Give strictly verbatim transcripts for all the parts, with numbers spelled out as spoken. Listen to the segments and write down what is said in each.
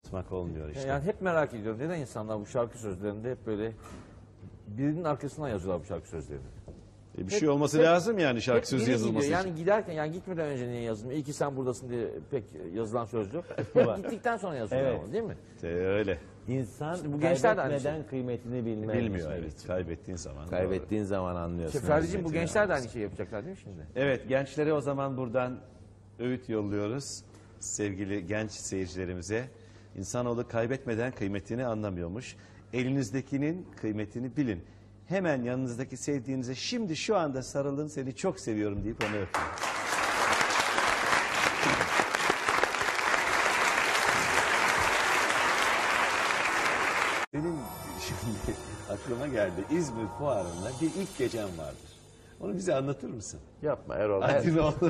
Tutmak olmuyor işte. Yani hep merak ediyorum. Neden insanlar bu şarkı sözlerinde hep böyle birinin arkasından yazıyorlar bu şarkı sözlerini? E bir hep- şey olması hep- lazım yani şarkı Hep sözü biri yazılması gidiyor. için. Yani giderken, yani gitmeden önce niye yazılmıyor? İyi ki sen buradasın diye pek yazılan söz yok. Hep gittikten sonra yazılıyor Evet. ama, değil mi? E, öyle. İnsan bu gençler de aynı kaybetmeden kıymetini bilmez. Bilmiyor evet. Kaybettiğin zaman. Kaybettiğin zaman anlıyorsun. İşte Ferdi'cim bu Kıymetini gençler de aynı anlarsın. şeyi yapacaklar değil mi şimdi? Evet, gençlere o zaman buradan öğüt yolluyoruz. Sevgili genç seyircilerimize. İnsanoğlu kaybetmeden kıymetini anlamıyormuş. Elinizdekinin kıymetini bilin. Hemen yanınızdaki sevdiğinize şimdi şu anda sarılın, seni çok seviyorum deyip onu öpün. Benim şimdi aklıma geldi. İzmir Fuarı'nda bir ilk gecem vardır. Onu bize anlatır mısın? Yapma Erol. Hadi ne olur.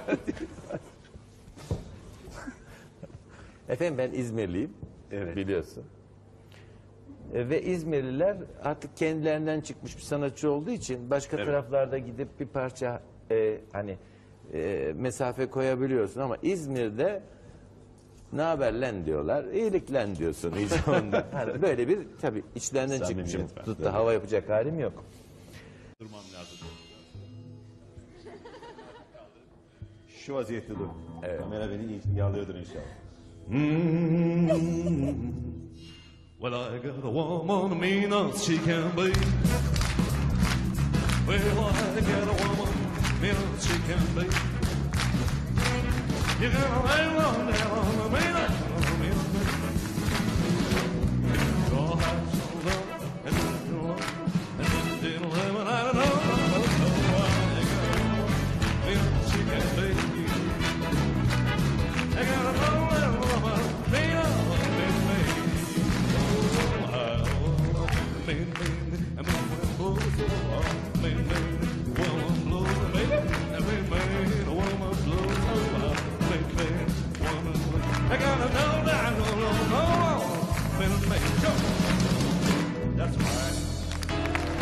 Efendim ben İzmirliyim. Evet. Biliyorsun. E, ve İzmirliler artık kendilerinden çıkmış bir sanatçı olduğu için başka Evet. taraflarda gidip bir parça e, hani e, mesafe koyabiliyorsun ama İzmir'de ne haber lan diyorlar. İyilik lan diyorsun iyice onda. Hani böyle bir tabii içlerinden Samimiyet çıkmışım. var. Tut Tabii. da hava yapacak halim yok. Durmam lazım. Şu vaziyette dur. Evet. Kamera beni iyi yağlıyordur inşallah. Well, I got a woman mean as she can be. Well, I got a woman mean as she can be. You gotta lay one down on the mean as mean as me. Your heart's so low and it's so low and it's still living. I don't know, no, no, no. I got a woman mean as she can be. I got a woman mean as mean as me. I gotta know that, no, no, no, that's right.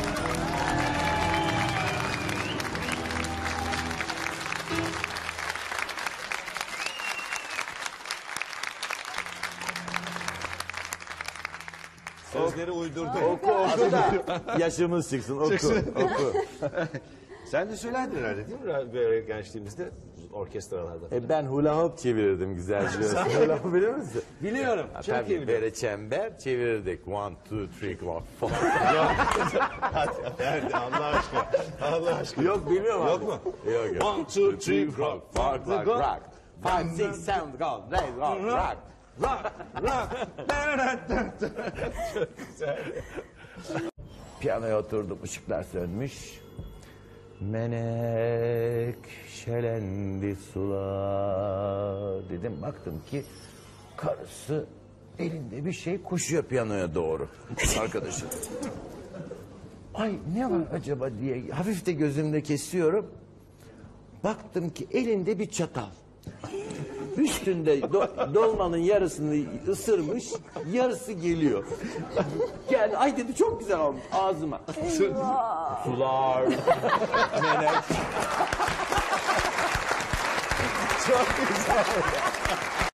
Sözleri uydurdu. Oku oku da yaşımız çıksın oku oku. Sen de söylerdin herhalde değil mi? Böyle gençliğimizde orkestralarda. E ben hula hop çevirirdim güzel biliyorsun. Hula hop biliyor musun? Biliyorum. Ha, Çok iyi tabii biliyorum. böyle çember çevirirdik. One, two, three, four, five. Nerede Allah aşkına. Allah aşkına. Yok bilmiyorum Yok abi. mu? Yok yok. One, two, three, four, rock, rock, rock. Five, six, seven, go, play, rock, rock. Rock, rock. Piyanoya oturdum, ışıklar sönmüş. Menekşelendi sular dedim. Baktım ki karısı elinde bir şey koşuyor piyanoya doğru. Arkadaşım. Ay ne var acaba diye hafif de gözümde kesiyorum. Baktım ki elinde bir çatal. Üstünde do- dolmanın yarısını ısırmış, yarısı geliyor. Geldi, ay dedi çok güzel olmuş ağzıma. Sular. Menek. Çok güzel.